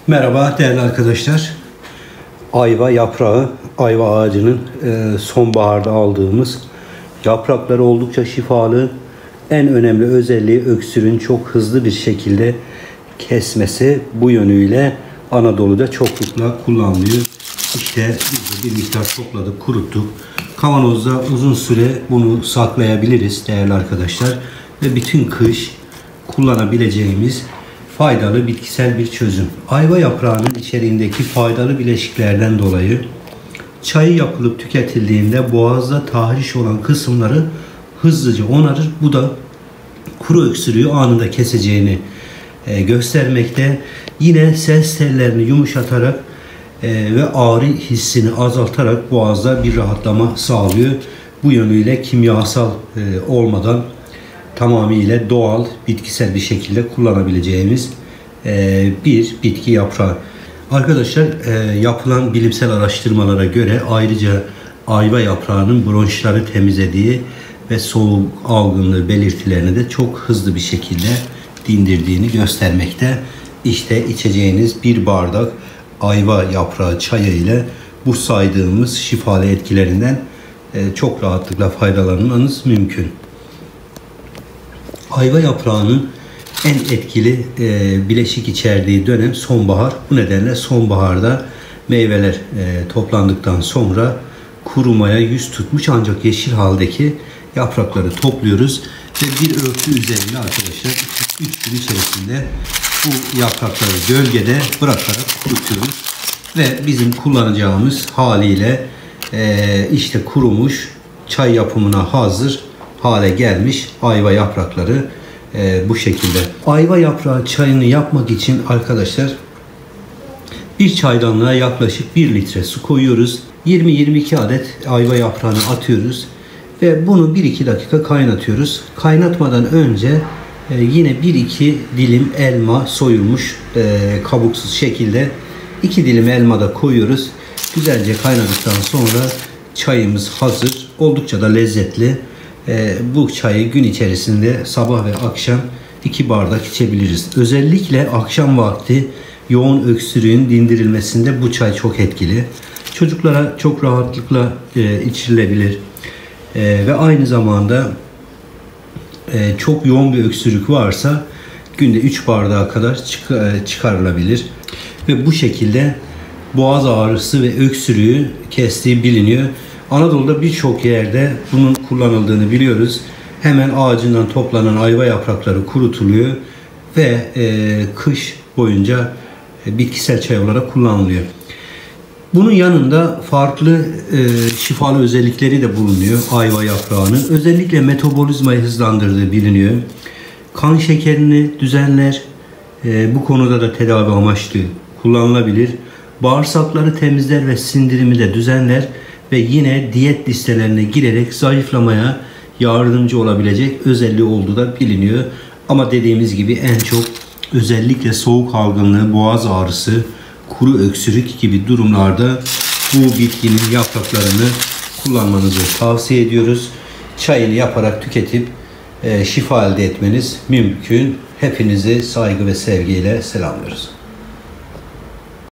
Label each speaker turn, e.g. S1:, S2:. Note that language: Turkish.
S1: Merhaba değerli arkadaşlar. Ayva yaprağı, ayva ağacının sonbaharda aldığımız yaprakları oldukça şifalı. En önemli özelliği öksürüğün çok hızlı bir şekilde kesmesi. Bu yönüyle Anadolu'da çoklukla kullanılıyor. İşte biz de bir miktar topladık, kuruttuk. Kavanozda uzun süre bunu saklayabiliriz değerli arkadaşlar. Ve bütün kış kullanabileceğimiz faydalı bitkisel bir çözüm. Ayva yaprağının içeriğindeki faydalı bileşiklerden dolayı çayı yapılıp tüketildiğinde boğazda tahriş olan kısımları hızlıca onarır. Bu da kuru öksürüğü anında keseceğini göstermekte. Yine ses tellerini yumuşatarak ve ağrı hissini azaltarak boğazda bir rahatlama sağlıyor. Bu yönüyle kimyasal olmadan tamamıyla doğal, bitkisel bir şekilde kullanabileceğimiz bir bitki yaprağı. Arkadaşlar, yapılan bilimsel araştırmalara göre ayrıca ayva yaprağının bronşları temizlediği ve soğuk algınlığı belirtilerini de çok hızlı bir şekilde dindirdiğini göstermekte. İşte içeceğiniz bir bardak ayva yaprağı çayı ile bu saydığımız şifalı etkilerinden çok rahatlıkla faydalanmanız mümkün. Ayva yaprağının en etkili bileşik içerdiği dönem sonbahar. Bu nedenle sonbaharda meyveler toplandıktan sonra kurumaya yüz tutmuş ancak yeşil haldeki yaprakları topluyoruz ve bir örtü üzerinde arkadaşlar 3 gün içerisinde bu yaprakları gölgede bırakarak kurutuyoruz ve bizim kullanacağımız haliyle işte kurumuş, çay yapımına hazır hale gelmiş ayva yaprakları bu şekilde. Ayva yaprağı çayını yapmak için arkadaşlar bir çaydanlığa yaklaşık 1 litre su koyuyoruz. 20-22 adet ayva yaprağını atıyoruz ve bunu 1-2 dakika kaynatıyoruz. Kaynatmadan önce yine 1-2 dilim elma soyulmuş kabuksuz şekilde 2 dilim elma da koyuyoruz. Güzelce kaynadıktan sonra çayımız hazır. Oldukça da lezzetli. Bu çayı gün içerisinde sabah ve akşam 2 bardak içebiliriz. Özellikle akşam vakti yoğun öksürüğün dindirilmesinde bu çay çok etkili. Çocuklara çok rahatlıkla içilebilir. Ve aynı zamanda çok yoğun bir öksürük varsa günde 3 bardağa kadar çıkarılabilir. Ve bu şekilde boğaz ağrısı ve öksürüğü kestiği biliniyor. Anadolu'da birçok yerde bunun kullanıldığını biliyoruz. Hemen ağacından toplanan ayva yaprakları kurutuluyor ve kış boyunca bitkisel çay olarak kullanılıyor. Bunun yanında farklı şifalı özellikleri de bulunuyor ayva yaprağının. Özellikle metabolizmayı hızlandırdığı biliniyor. Kan şekerini düzenler. Bu konuda da tedavi amaçlı kullanılabilir. Bağırsakları temizler ve sindirimi de düzenler. Ve yine diyet listelerine girerek zayıflamaya yardımcı olabilecek özelliği olduğu da biliniyor. Ama dediğimiz gibi en çok özellikle soğuk algınlığı, boğaz ağrısı, kuru öksürük gibi durumlarda bu bitkinin yapraklarını kullanmanızı tavsiye ediyoruz. Çayını yaparak tüketip şifa elde etmeniz mümkün. Hepinizi saygı ve sevgiyle selamlıyoruz.